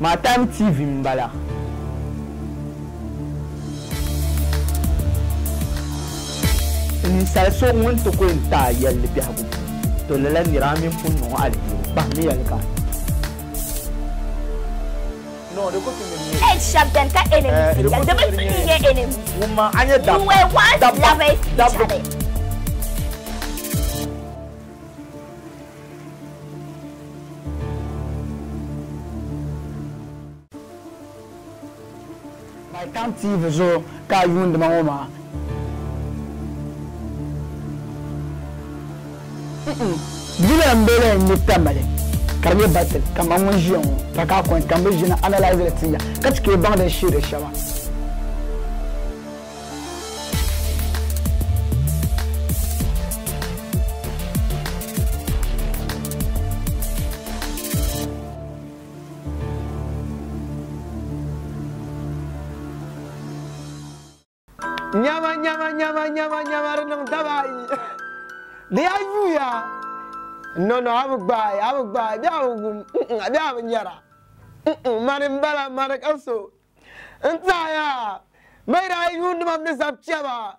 My Time TV mbala. Ni salso won to ko nta yel bi hagu. To lele ni rami fun no ali. Ba mi yel ka. No, de ko tumi. Eh, shabdanta enemy. Ya de be tuni enemy. Woman anya da. You were once lovers. My Time TV so ka yun de mama. Bila mbele ni tamale. Karbe battle kama monjion taka ko kambe jina analyze le tinya. Katike bang de shire shawa. Nyama renang tabai. Dia you ya. No, I'm a nyara. Marimbala Marakaso. Entire. Made I wound up this up chava.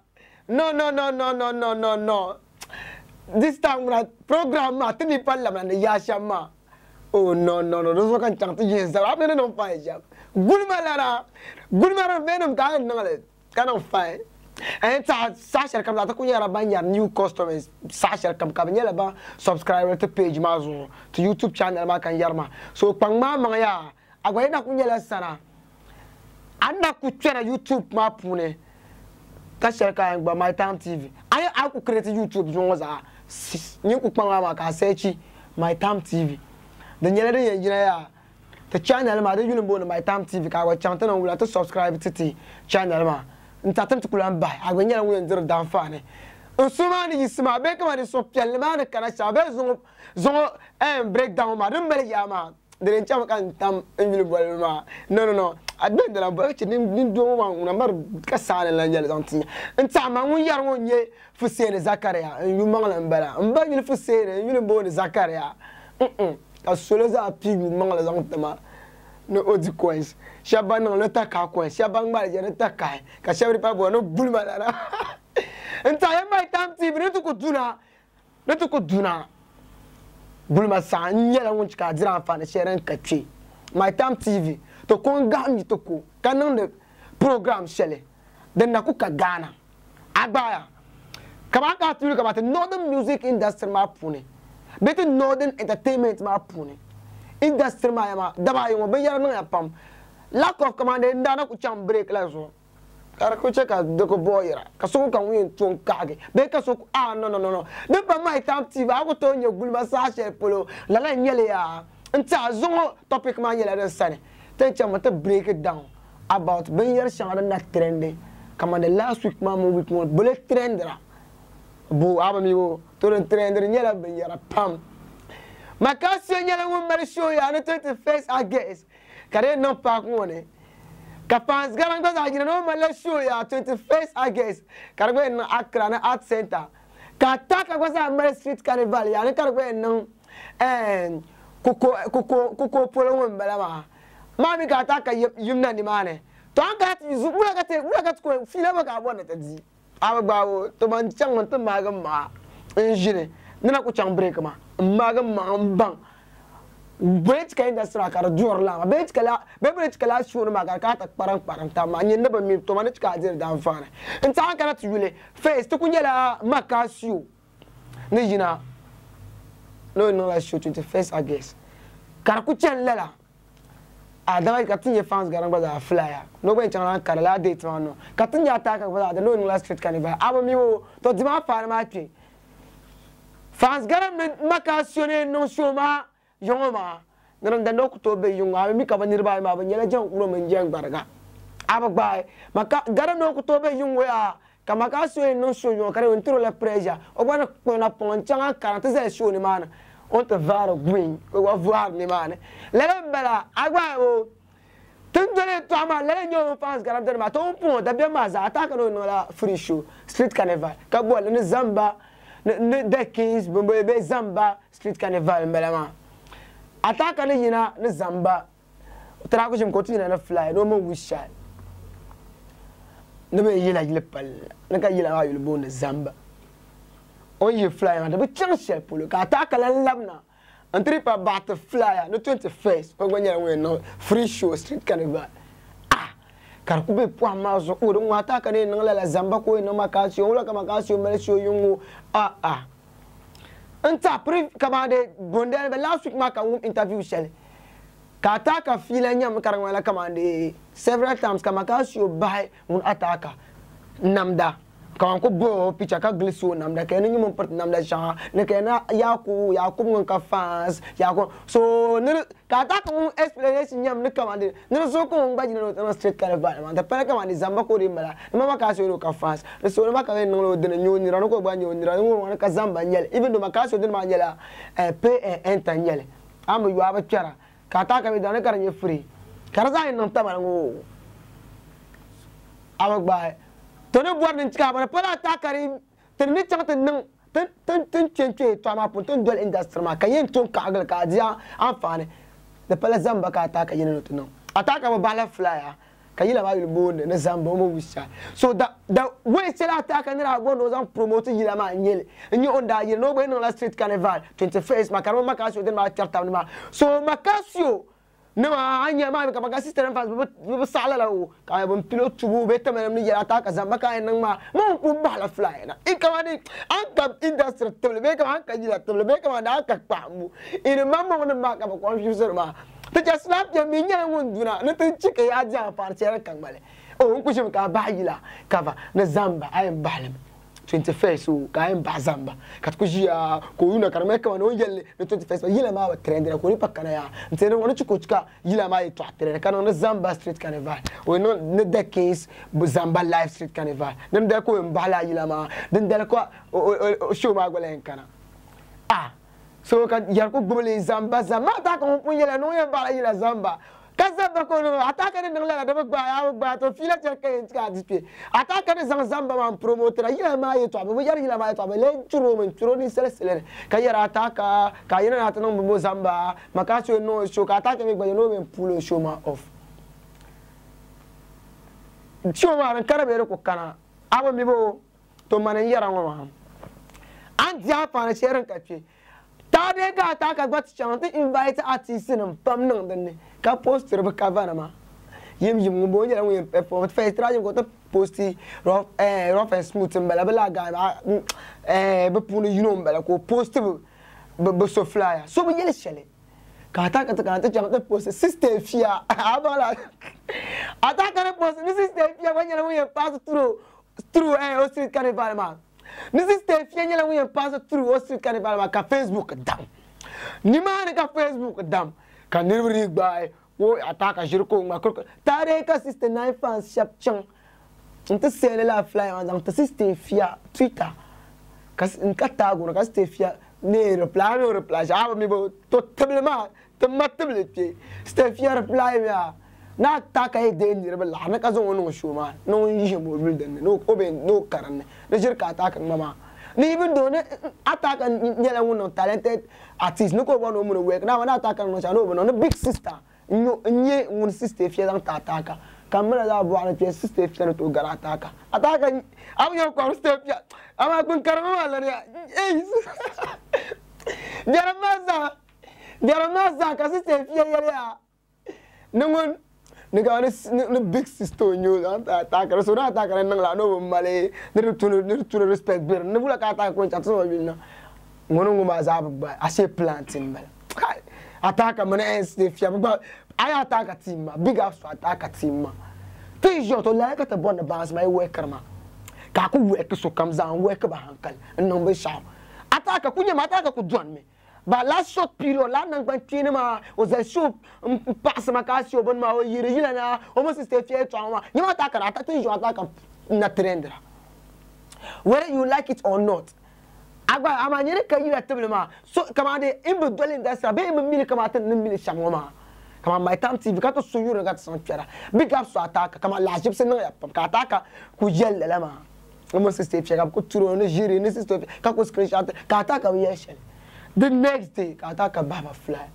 No. This time when I program Matini Parliament Yashama. Oh no, those can chant against the Rabbit on fire. Good Malara Venom cannot fight. And Sasha come out to new customers. Sasha come ba subscriber to page mazo to YouTube channel makan yarma. So pangma mangaya agwena kunyela sana. Anda kuchera YouTube mapune. Kasha ka ngba My Time TV. I could create YouTube zonza. Ni ku pangma maka search My Time TV. The nyela de engineer the channel ma de yunbo My Time TV ka wa chanta na wula to subscribe to the channel ma. Ntatem tukulan bai agwenya wo nzero danfane nsuma ni yisma be kama ni so piel ma na kana cha be zo breakdown ma dum bele yama de ncham kan tam enjulu bol ma no adben de la bo chi ni do ma una mar kasale la njel zantinya ntama won yar won ye fusene zakaria yu mangala mbala mba ni fusene yu bo ni zakaria ka solo za pigu mangala zantama no odi coins Shaban le taka coin Shaban ba je taka ka shabri pa bo no bulma dara entire My Time TV ne to ko duna bulma sa nyela won chika dira fa na sheren katwe My Time TV to kon ga mi to ko kanon de program shele den na ku ka Ghana agbaya kama ka tulu kama the northern music industry ma pune better northern entertainment ma pune industry ma yama daba yo be yara no ya pam lack of command ndana ku cham break la so kar ko cheka de ko boyira ka so kan wi tun kage be ka so no de ba My Time TV ako to nye gulma sa she polo la nyele ya nta zo topic ma nyele den sane te chama te break it down about ben yar shangara na trending kama the last week ma mo week mo bullet trendera bu abami wo to den trender nyele ben yara pam makasi nyele wo mari show ya no 21st August kare no pa ngone ka fans garang ba ajina no mala show ya 21st August karbe no Accra na art center ka taka kwa sa Mary Street Carnival ya ne karbe no kuko polo mbala ma mami ka taka yumna ni mane to an ka ti zu ula ka ko fila ba ka bona ta di aba wo to man chang man to magam ma engineer nana ku chang break ma magam ma bang Bridge ka industry ka jor la bridge kala show ma ka ta parang ta ma nyen ba mi to manich ka dir dan fana nta kan ta yule face to kunyela makasio ne jina no la show 21st August kar ku chen lela adama ka tinye fans garang ba da flyer no ba chan kan la date no ka tinye ta ka ba da no la street carnival aba mi wo to di ma fa ma twi fans garang makasio ne no show ma yongoma nan dan ko to be yonga mi ka banir ba ma banyela jan uro men jang barga abagba maka gara no ko to be yongo ya kama ka so no so yo kare on tiro la pressure o bana ko na ponchanga karate ze show ni mana on te varo green ko wa voir ni mana le bela agba o tendele to ama le nyo fans gara dan ma to pon da be ma za attack no la free show street carnival ka bo le ni zamba ne Dekins bombo be zamba street carnival mbela ma ataka ni yina ni zamba Trago jim continue na fly no mo wisha no be yila yile pal na ka yila wa yule bon zamba on ye fly na be chance pour le ka ta kala lamna entri pa bat fly no 21st o gwanya we no free show street carnival kar ku be po amazo o do ngata ka ne nang la zamba ko no makasio o la ka makasio mele show yungu anta pri kamade bondel be last week maka interview shele ka ataka fila nyam karangwala kamande several times kama kasio bai un ataka namda kan ko bo picha ka gliso namda kene nyum part namda sha ne kena yaku ngon ka fans yako so ne ka ataka un explanation nyam ne kamande ne so ko ngbaji no street carnival man ta pele kamande zamba ko rimbala mama kasio ro ka fans so ne maka ne no de nyoni ran ko gba nyoni ran won ka zamba nyele even do makasio de ma nyela enta nyele am yu aba twara kata ka bidane karanye free karza in nta marango awagba to ne board ntika ba pala ta kari tenni changte nang ten chenche to ma pon ton dol industry ma kayen ton kagal ka dia afane de pala zamba ka ta ka yene no ataka ba bala flyer kayila ba yulbo ne zamba mo wisha so the way sela ataka ne ra bono zan promote yila ma nyele nyi onda yile no be no la street carnival 21st makarama makasio den ma charta ma so makasio ne ma anya ma ka makasi tere fas bu sala la o ka bon pilote tubu be tamam ni yala ataka zamba ka nan ma mo ku bala fly na ikamani anka industry tole be ka anka yila tole be ka da ka pamu ina mamma wona ma ka ko confuser ma ta just snap ya mi nya wonduna na ta cike ya ja farcere kan bale o ku shi ka bayila kava na zamba ayin balam 21st so ka ayin ba zamba kat ku jiya ko yuna karme ka wani yelle na 21st yila ma wa trend na ko ni pakana ya ntene wani chikuchka yila ma yi to trend kana na zamba street carnival we no ne the case zamba live street carnival nem da ko mbala yila ma den da ko show ma golen kana so ka yarko gumele zamba ta ko punyela no ye bala yila zamba kazamba ko no ataka ne ngala da ba to fila cerka ka dispe ataka ne zamba man promoter yila ma ye to ba yila ma ye to ba le churo men churo ni sele ka yara ataka ka yana na tanon bo zamba makacho no show ka ataka me gba no men pulo show ma off show ma ran karabe ko kana aba mi bo to manan yara ngoma an ja fa na sheran kace tade ga ta ka gbat chante invite artist nim pam nang den ka poster ba ka vana ma yim bo nyala we perform first try go to posti rough and smooth mbala bala ga be punu mbala ko post be so flyer so be yele shele ka ta chante post system fia abala ataka ne post ni system fia ba nyala we pass through street carnival ma this is the fianyela we pass through street carnival ma ka Facebook dam ni ma ne ka Facebook dam ka nirri gba wo ataka jirko ma ko tare ka system 9 fans sharp chang nta sele la fly ma nta system fia Twitter ka nka tago ka system fia ne reply ja mi bo to tablement te matabilité system fia reply ya na taka e de ni rebel na ka zo wono shuma no yi mo bildan no obe no karan ne jirka ataka mama ni even do ne ataka nyela wono talented artist no ko wono mo work na wana ataka no cha no no big sister nye won sister fia dan ataka kamera da bo ana fia sister fia no to gara ataka am yo ko sister fia ama kun karama wala ne Jaramaza ka sister fia ya nungun nega ne big sister nyu ataka so na ataka nang la no male ne tunu respect bir ne bula ka ataka ko chat so bil na ngono nguma za ba ase planting bal ataka mane SDF ba ay ataka team ma big up so ataka team ma toujours to la ka ta bonne base mai worker ma ka ku work so kam za work ba hankal non be sha ataka kunya ma ataka ku don me ba la short period la nan ban tini ma o za show pass ma ka show bon ma o yiri yila na o mo sister fie to ma ni ma ta kara ta tin jo ataka na trendra whether you like it or not agba amanyere ka yira table ma so kamade imbe dole ndasa be imbe mili kamata mili shamwa ma kama my time tv ka to so yuro ga san fiara big up so ataka kama la jip se na ka ataka ku jelle la ma o mo sister fie ka ko turo no jiri ni sister ka ko screenshot ka ataka we yeshel. The next day, Kataka Baba fly.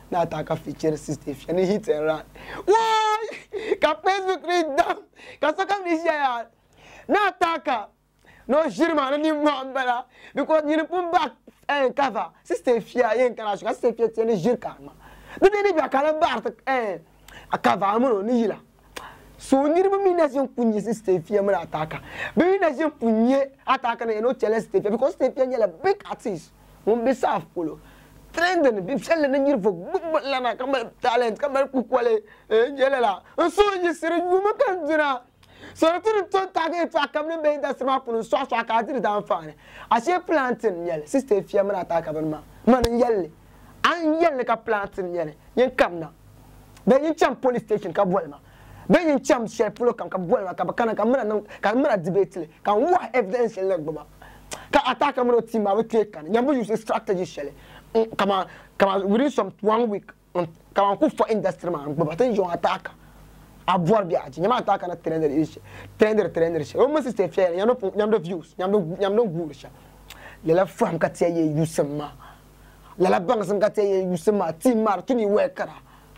na ataka feature sister fia ni hit and run why ka Facebook read down ka saka ni share na ataka no jirma ni mambala because you put back cover sister fia yen kana shuka sister fia tiene jirka ma de bi akala bar a cover amuno ni yila so niribu mi na jen kunye sister fia mura ataka bi na jen kunye ataka na no chele sister fia because sister fia nyela big artist mon be saf polo trend bi felle na nyirfo la na kamar talent kamar kukwale nyela la so nyi sire nyuma kan dina so to target to akamne be industry ma polo so aka diri dan fane ashe planting nyele sister fia mura ataka ban ma man nyelle an yelle ka planting nyele yen kamna be yin cham police station ka bolma be yin cham share polo kam ka bolma ka bakana ka mena debate le ka wa evidence le gbaba ka attack am no team ma we take kan nyambo use strategy shele kama within some 1 week kama ku for industry ma gbaba tan jo attack avoir bi aji nyama attack na trainer she o mo sister fair nyamdo views nyamdo guru sha lela fam ka tie ye yusema lela bang sam ka tie ye yusema team mar tuni we kara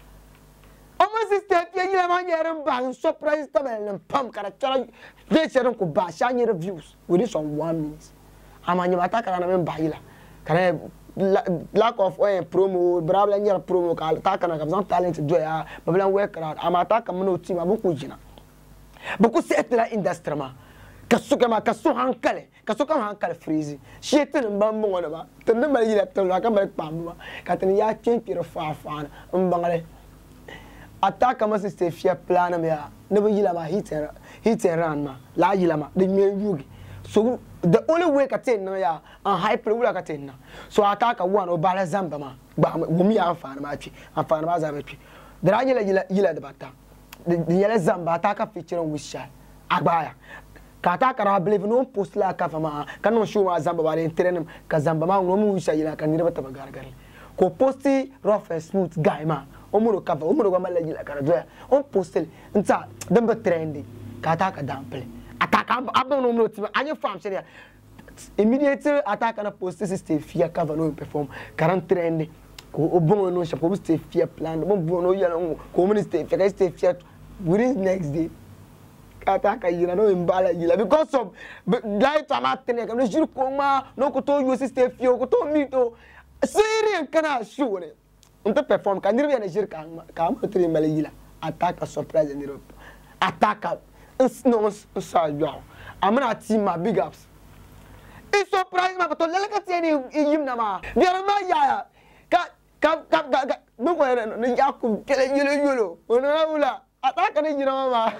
almost step ya yila man yerin bang surprise tabel pam kara chara ve cherin ko ba sha nye reviews within some 1 minute amanya mata kara na men ba yila kara lack of promo brabla nyera promo ka ta kana ka talent do ya bablan we kara amata ka mono team abuku jina buku setla industry ma kasu hankale freeze shetin mbambo ngona ba tan ma yila tan ka ba pam ka tan ya chenkiro fa mbangale attack ma sister fia plan me ya ne be yila ma hit and run ma la yila ma de me yugi so the only way ka ten no ya an hype wula ka ten na so attack one o bala zamba ma ba gumi ya afana ma za ma twi dra yila de bata de yila zamba attack feature on wisha agbaya ka attack ra believe no post la ka fama ka no show ma zamba ba de train ka zamba ma no mu wisha yila ka ni bata ba gargar ko posti rough and smooth guy ma omuro cover omuro kwa mala yila ka doya on postel nta demba trendy ka attack dample attack abon no no team anye farm share immediately attack na post sister fia cover no perform current trend ko obon no shapo sister fia plan bon no yala ko minister fia within next day attack yila no imbala yila because of light amatene ka no juru ko ma no ko to you sister fia ko to mito serious kana sure unta perform ka nirbe na jirka ka mo tri mala yila attack surprise in Europe attack no sa yo amana team ma big ups e surprise ma to lele ka tieni yim na ma biara ma ya ka no ko na yakum kele yolo ona wula attack na yira ma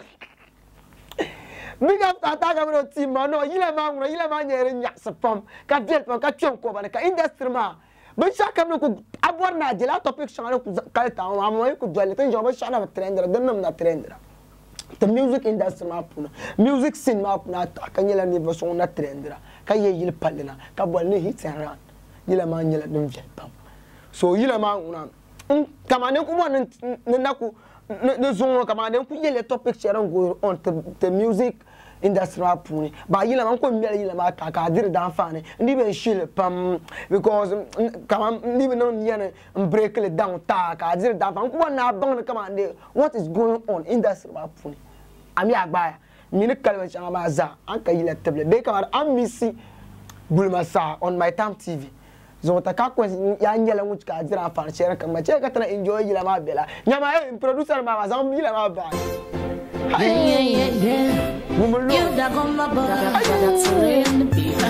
big ups attack amana team ma no yila ma nyere nya sapam ka biel pa ka chon ko ba ka industry ma ben chaka no ko abor na jela topic changale ku kalta amma ko dole tan jobo chana trender dan na trender the music industry ma puna music scene ma puna ka nyela ni version na trender ka ye yil palena ka bol ni hit and run yila ma nyela dum pam so yila ma una kama ne ku mon na ku ne zon kama ne ku yele topic sharing go on the music industry puni ba yila man ko miel yila ma ka dir dan fane ndi ben shile pam because kama ndi ben non yene break le down ta ka dir dan fan ko na ban kama de what is going on industry puni ami agbaya mini kalwa chama ma za an ka yila table be kama am misi bulma sa on my time tv zo ta ka ko ya nyela ngu ka dir an fan share kama che ka tana enjoy yila ma bela nyama producer ma za yila ma ba Yeah. You da gomma boy, that's in the beat.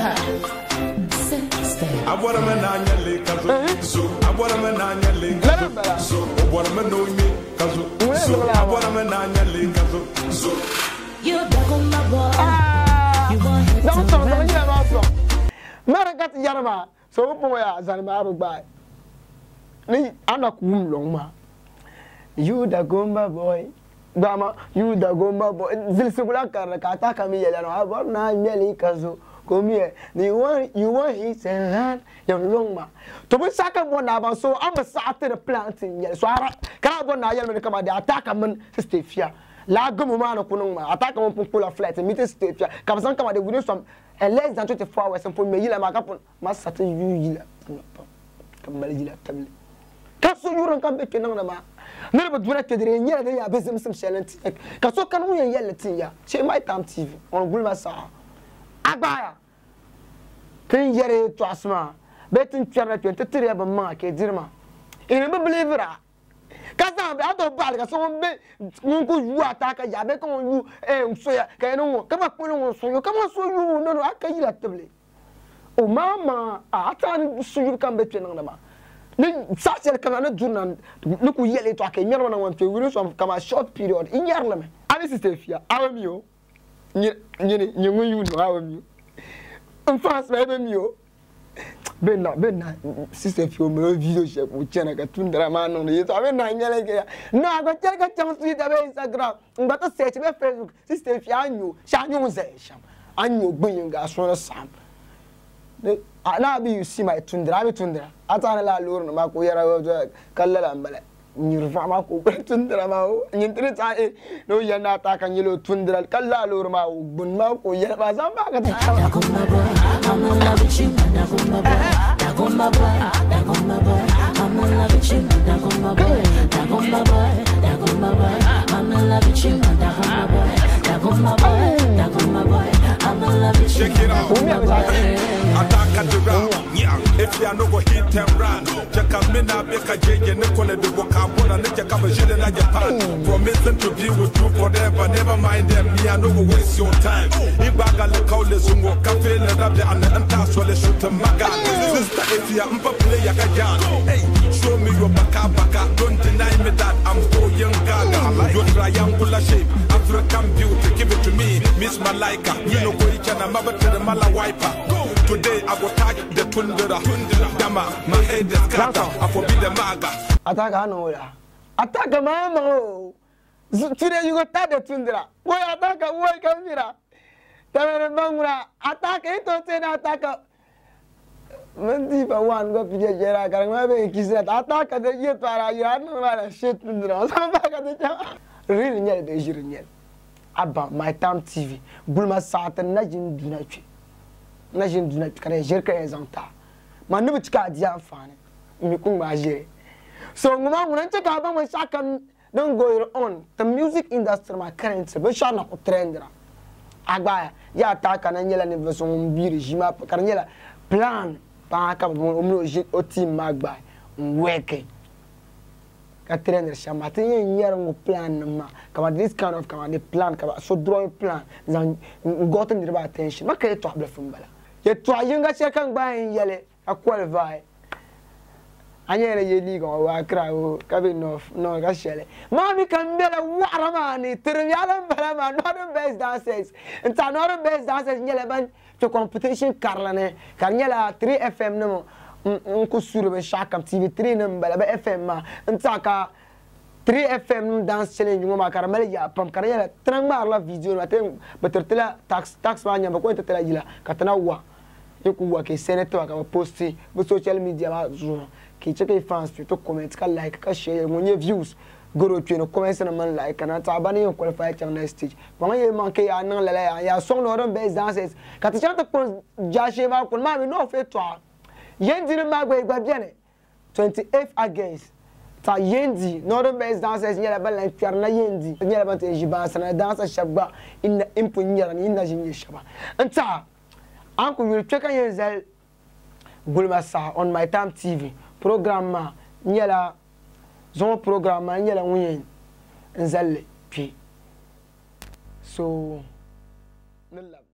I want a man so I want a man so what a man know me, so I want a man so you da gomma boy. You want to Maragat Yarama, so boy, Zanmaru by me, Anakum Longma. You da gomma boy. Dama you da gomba boy zilsugula karakata kamiyela no abona nyeli kazo komie you want hit and run your longma to be saka bona ba so am saate the planting yel so ara kana bona yel me kama de attack man stefia la gomu ma no kunuma attack man pull flight meet stefia kam san kama de within some less than 24 hours and for me yela ma kapon ma saate you yila kam yila tamle kaso so yuran kan be kenan na ma ne ba dura tedre nyela de ya bezem sim shelent ka so kan yen yelle tin ya che my time tv on Gulma Sa agbaya tin yere to asma betin twara 23 ba ma ke dirma ina be believer kasa be ato bal ka so be nku yu ataka ya be kan yu so ya ka no ka ba polo so yo ka ma so yu no aka yila teble o mama atani so yu kan be kenan na ma ni sachel kana na journal ni ku yele to aka nyarwa na wan pe wuri so kama short period in yarla me ani sister fia awamio ni ngu yu no awamio en face ba be mio benna sister fia mo video she ku chena ka tundra ma no ni to benna nyele ke no ago chel ka cham su da be Instagram ngba to search be Facebook sister fia anyu sha anyu ze sham anyu gbin ga so sam na bi you see my tundra bi tundra atana la lor no ma ko yara kallala mbale nyirfa ma ko tundra ma o nyintri ta no yana ta kan yelo tundra kallala lor ma o gun ma ko yara ba zan ba ka ta I'm in love with you, Dagomba boy, Dagomba boy, I'm in love with you, Dagomba boy, Dagomba boy, Dagomba boy, I'm in love with you, Dagomba boy, Dagomba boy, Dagomba boy, I'm in love with you. Check it out. Attack at the round. If you are not going to hit and run, check out me now, make a jig and Nicola the vocabulary and check out a shit in Japan. Promising to be with you forever, never mind them, me, I know waste your time. If I got the call, let's go cafe and up there and task while they shoot a maga. Sister, if you are a player, hey, show me your baka, don't deny me that I'm so young gaga. Your triangular shape, African beauty, give it to me, Miss Malaika. You know, go each and I'm about to the Mala wiper. Today I go tag the tundra, Dama, my head is scatter, I forbid the maga. Attack Anola. Attack a mama. Today you go tag the tundra. Why attack a boy come here? Tamara, attack it or say attack. Mendipa one go to Jera, Karamabe, kiss that attack at the year para you are no shit tundra. Really, near the Junior. Abba, my time TV, Gulma Sa Najin Dunachi. Najin Dunachi, can I jerk as on top? My new card, young fan. Mikunga. So, Mama, when I check out my second, don't go on. The music industry, my current, but shall not trend. Agba, ya attack and yell and version beauty, Jima, Carnella, plan, Panaka, o team Magby, working. Katrina Shamatin, young plan, come this kind of come the plan, so draw a plan, then gotten the attention. What can you talk from Bella? Yet try younger second buying yellow, a qualify. I never ye legal or cry, cabin off, no, Gashelle. Mammy can be a waterman, Trivial Bellama, not the best dancers, and not the best dancers, Yellow to competition, Carlane, Carnella 3FM no. Kusuru be Shakam TV3 number FM and Taka 3FM dance challenge ngoma karamel ya pam karaya trangma la video na tem betertela tax wanya ba ko tetela jila katana wa yoku wa ke senator ka posti be social media ba zo ke cheke fans to comment ka like ka share ngonye views goro twe no comment na man like na ta bani yo qualify channel next stage ba ye manke ya nan lele ya song no ron best dances ka ti chanta ko jashe ba ko ma me no fe to Yendi Magwe Gwabiane 28th August. Ta Yendi, Northern Best Dancers, Yelaba like Fiarna Yendi, Yelaba Jibas and a dancer Shabba in the Impunya and in the Jimmy Shaba. And ta Uncle will check on yourself Gulma Sa on my time TV. Programma Yela Zone Programma Yela Win and Zelle P. So,